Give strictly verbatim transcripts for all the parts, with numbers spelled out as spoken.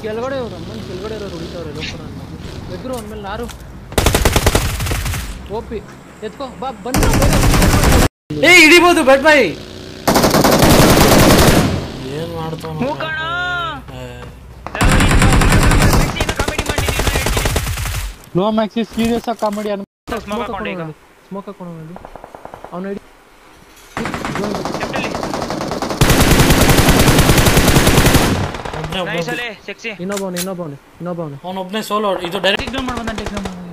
ಕೆಳಗಡೆ ಅವರು ಅಮ್ಮನ ಕೆಳಗಡೆ ಇರೋರು ಉಳಿತವ್ರೆ ಲೋಕರ ಎದ್ರು ಅವನ ಮೇಲೆ ನಾರು ಓಪಿ ಎತ್ಕೋ ಬಾ ಬನ್ನಿ ಏ ಹಿಡಿಬಹುದು ಬೆಟ್ ಬಾಯ್ ಏನ್ ಮಾಡ್ತಾವ ಮೂಕಣ ಲೋ ಮ್ಯಾಕ್ಸಿ ಸೀರಿಯಸ್ ಆಗಿ ಕಾಮಿಡಿ ಅನ್ ಸ್ಮೋಕ್ ಹಾಕೊಂಡೆ ಈಗ ಸ್ಮೋಕ್ ಹಾಕೊಂಡು ನೋಡಿ ಅವನ ಐಡಿ ನೈಸ್ ಅಲೆ ಸೆಕ್ಸಿ ಇನ್ನೊಬ್ಬವನು ಇನ್ನೊಬ್ಬವನು ಇನ್ನೊಬ್ಬವನು ಅವನು ಒಬ್ಬನೇ ಸೋಲೋ ಇದು ಡೈರೆಕ್ಟ್ ಇಗ್ನೋರ್ ಮಾಡಿ ಬಂದ ಇಗ್ನೋರ್ ಮಾಡಿ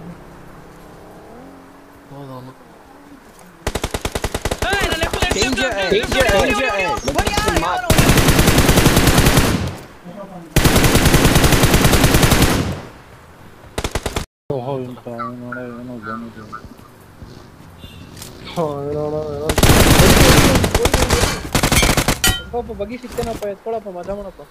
ಹೌದು ಅವನು ಏ ನಾನು left left danger danger danger ಓಹೋ ಇಂತ ನೋಡ ಏನೋ ಬಂದಿದೆ ಹೋ ನೋಡ ಪಾಪ ಬಗಿ ಸಿಕ್ತೇನಪ್ಪ ಎತ್ಕೊಳ್ಳಪ್ಪ ಮಜಾ ಮಾಡಪ್ಪ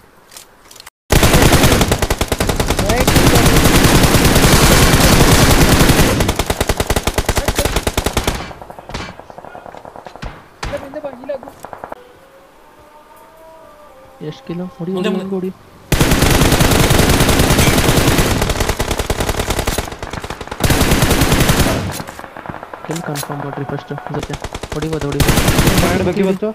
ಎಷ್ಟು ಕಿಲೋ ಹೊಡಿ ಹೊಡಿ ಕಿಲ್ ಕನ್ಫರ್ಮ್ ಮಾಡ್ರಿ ಫಸ್ಟ್ ಜೊತೆ ಹೊಡಿಬೋದು ಹೊಡಿಬೋದು ಮಾಡಬೇಕು ಇವತ್ತು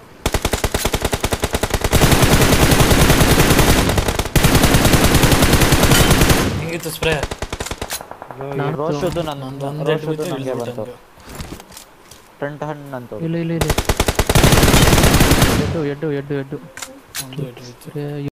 ಹಿಂಗಿತ್ತು ಸ್ಪ್ರೇ ರೋಷದು ನನ್ನ ರೋಷದು ನನಗೆ ಬಂತು ಫ್ರಂಟ್ ಹಣ್ಣು ಅಂತ ಇಲ್ಲ ಇಲ್ಲ ಇಲ್ಲ ಎಡ್ಡು ಎಡ್ಡು ಎಡ್ಡು ಎಡ್ಡು ಒಂದು